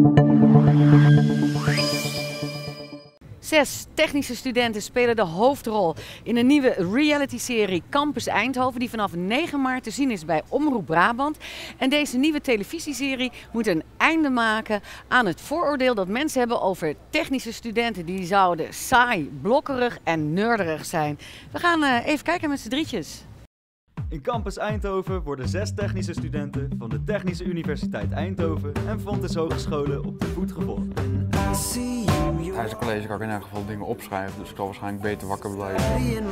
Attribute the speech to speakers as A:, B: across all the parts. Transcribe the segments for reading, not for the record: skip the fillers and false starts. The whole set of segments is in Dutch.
A: Zes technische studenten spelen de hoofdrol in een nieuwe reality-serie Campus Eindhoven, die vanaf 9 maart te zien is bij Omroep Brabant. En deze nieuwe televisieserie moet een einde maken aan het vooroordeel dat mensen hebben over technische studenten. Die zouden saai, blokkerig en nerderig zijn. We gaan even kijken met z'n drietjes.
B: In Campus Eindhoven worden 6 technische studenten van de Technische Universiteit Eindhoven en Fontys Hogescholen op de voet gevolgd.
C: Tijdens het college kan ik in elk geval dingen opschrijven, dus ik zal waarschijnlijk beter wakker blijven.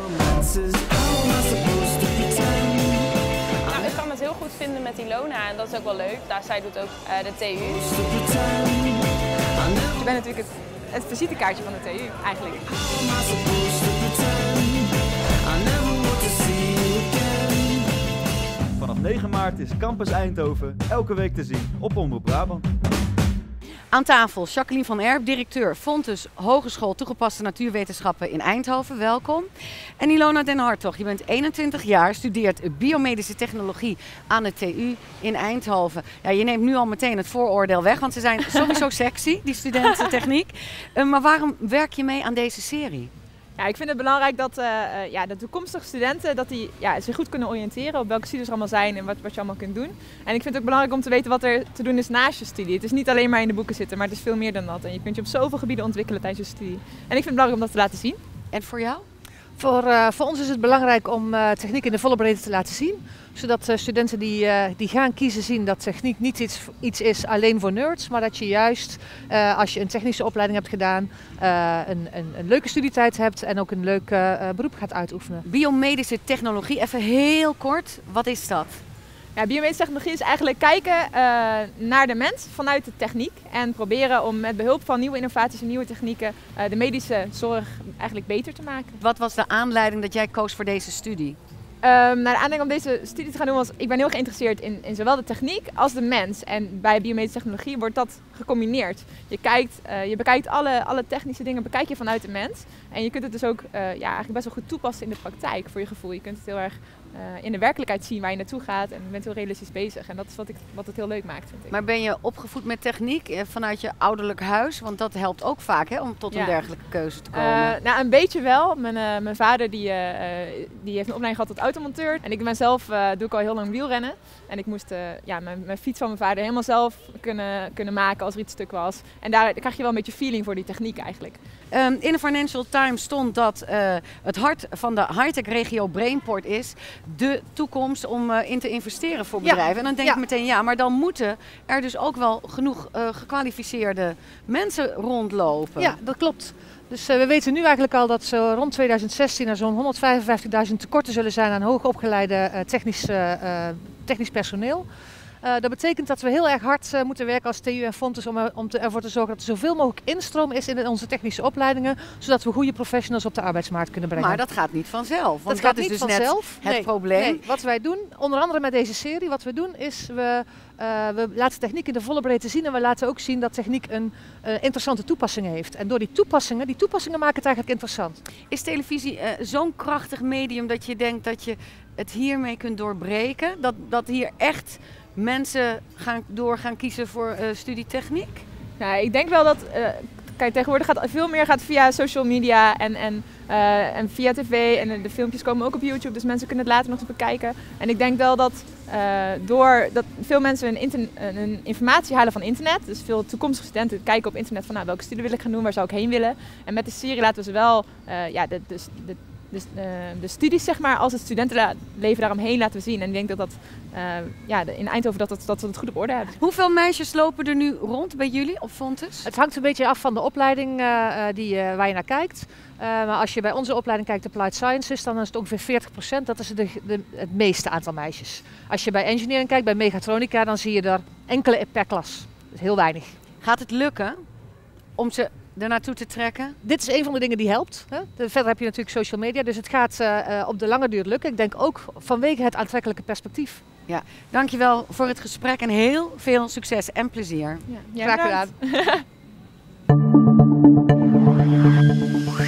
D: Nou, ik kan het heel goed vinden met Ilona en dat is ook wel leuk. Zij doet ook de TU.
E: Je bent natuurlijk het visitekaartje van de TU eigenlijk.
B: Vanaf 9 maart is Campus Eindhoven elke week te zien op Omroep Brabant.
A: Aan tafel Jacqueline van Erp, directeur Fontys Hogeschool Toegepaste Natuurwetenschappen in Eindhoven. Welkom. En Ilona den Hartog, je bent 21 jaar, studeert biomedische technologie aan de TU in Eindhoven. Ja, je neemt nu al meteen het vooroordeel weg, want ze zijn sowieso sexy, die studenten techniek. Maar waarom werk je mee aan deze serie?
E: Ja, ik vind het belangrijk dat de toekomstige studenten zich goed kunnen oriënteren op welke studies er allemaal zijn en wat je allemaal kunt doen. En ik vind het ook belangrijk om te weten wat er te doen is naast je studie. Het is niet alleen maar in de boeken zitten, maar het is veel meer dan dat. En je kunt je op zoveel gebieden ontwikkelen tijdens je studie. En ik vind het belangrijk om dat te laten zien.
A: En voor jou?
F: Voor ons is het belangrijk om techniek in de volle breedte te laten zien. Zodat studenten die gaan kiezen zien dat techniek niet iets is alleen voor nerds. Maar dat je juist als je een technische opleiding hebt gedaan een leuke studietijd hebt en ook een leuk beroep gaat uitoefenen.
A: Biomedische technologie, even heel kort, wat is dat?
E: Ja, biomedische technologie is eigenlijk kijken naar de mens vanuit de techniek en proberen om met behulp van nieuwe innovaties en nieuwe technieken de medische zorg eigenlijk beter te maken.
A: Wat was de aanleiding dat jij koos voor deze studie?
E: De aanleiding om deze studie te gaan doen was, ik ben heel geïnteresseerd in zowel de techniek als de mens. En bij biomedische technologie wordt dat gecombineerd. Je bekijkt alle technische dingen bekijk je vanuit de mens. En je kunt het dus ook eigenlijk best wel goed toepassen in de praktijk voor je gevoel. Je kunt het heel erg in de werkelijkheid zien waar je naartoe gaat en je bent heel realistisch bezig. En dat is wat het heel leuk maakt, vind ik.
A: Maar ben je opgevoed met techniek vanuit je ouderlijk huis? Want dat helpt ook vaak om tot een dergelijke keuze te komen.
E: Nou, een beetje wel. Mijn vader die heeft een opleiding gehad tot automonteur. En ik ben zelf doe ik al heel lang wielrennen. En ik moest mijn fiets van mijn vader helemaal zelf kunnen maken als er iets stuk was. En daar krijg je wel een beetje feeling voor die techniek eigenlijk.
A: In de Financial Times stond dat het hart van de high-tech regio Brainport is de toekomst om in te investeren voor bedrijven. En dan denk ik meteen, maar dan moeten er dus ook wel genoeg gekwalificeerde mensen rondlopen.
F: Ja, dat klopt. Dus we weten nu eigenlijk al dat zo rond 2016 er zo'n 155.000 tekorten zullen zijn aan hoogopgeleide technisch personeel. Dat betekent dat we heel erg hard moeten werken als TU en Fontys om ervoor te zorgen dat er zoveel mogelijk instroom is in onze technische opleidingen, zodat we goede professionals op de arbeidsmarkt kunnen brengen.
A: Maar dat gaat niet vanzelf, want
F: dat gaat
A: is
F: niet
A: dus
F: vanzelf.
A: Net het probleem.
F: Nee. Wat wij doen, onder andere met deze serie, wat we doen is we laten techniek in de volle breedte zien en we laten ook zien dat techniek een interessante toepassing heeft. En door die toepassingen maken het eigenlijk interessant.
A: Is televisie zo'n krachtig medium dat je denkt dat je het hiermee kunt doorbreken? Dat hier echt mensen gaan kiezen voor studietechniek?
E: Nou, ik denk wel dat tegenwoordig veel meer via social media en via tv en de filmpjes komen ook op YouTube, dus mensen kunnen het later nog eens bekijken. En ik denk wel dat doordat veel mensen hun informatie halen van internet, dus veel toekomstige studenten kijken op internet van welke studie wil ik gaan doen, waar zou ik heen willen. En met de serie laten we ze wel de studies zeg maar, als het studentenleven daaromheen laten we zien. En ik denk dat in Eindhoven dat we het goed op orde hebben.
A: Hoeveel meisjes lopen er nu rond bij jullie op Fontys?
F: Het hangt een beetje af van de opleiding waar je naar kijkt. Maar als je bij onze opleiding kijkt, Applied Sciences, dan is het ongeveer 40%. Dat is het meeste aantal meisjes. Als je bij engineering kijkt, bij mechatronica, dan zie je er enkele per klas. Dat is heel weinig.
A: Gaat het lukken om ze er naartoe te trekken?
F: Dit is een van de dingen die helpt. Hè. Verder heb je natuurlijk social media, dus het gaat op de lange duur lukken. Ik denk ook vanwege het aantrekkelijke perspectief.
A: Ja, dankjewel voor het gesprek en heel veel succes en plezier.
E: Ja,
F: graag gedaan.